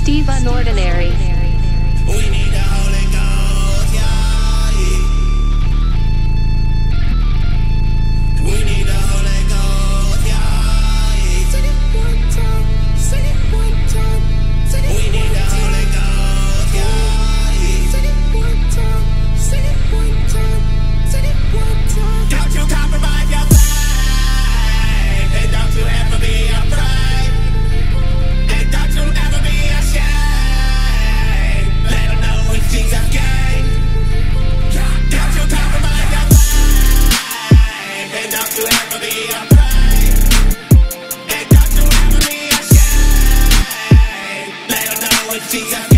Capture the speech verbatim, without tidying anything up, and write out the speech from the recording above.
SteveUnordinary. We need the Holy Ghost, yeah. We need the Holy Ghost, yeah. Sing it one time, sing it one time, sing it We need the Holy Ghost, yeah. Sing it one time, sing it one time, sing it one time. Don't you compromise your faith, and don't you ever be afraid, and don't you ever be ashamed. Let them know it's Jesus' game. Don't you compromise your faith, and don't you ever be afraid, and don't you ever be ashamed. Let them know it's Jesus' game.